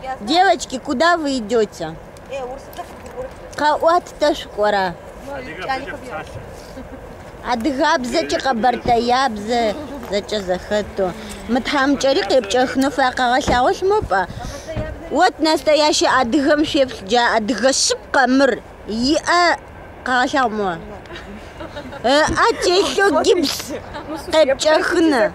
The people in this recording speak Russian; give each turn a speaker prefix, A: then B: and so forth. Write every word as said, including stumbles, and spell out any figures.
A: Девочки, куда вы идете? Каот ташкора. Адгабза чакабартаябза зача захато. Мтхамчари кепчахну факагашауш мопа. Вот настоящий адгам шефджа адгашип камыр. Я кагашаумо. А те еще гипс кепчахна.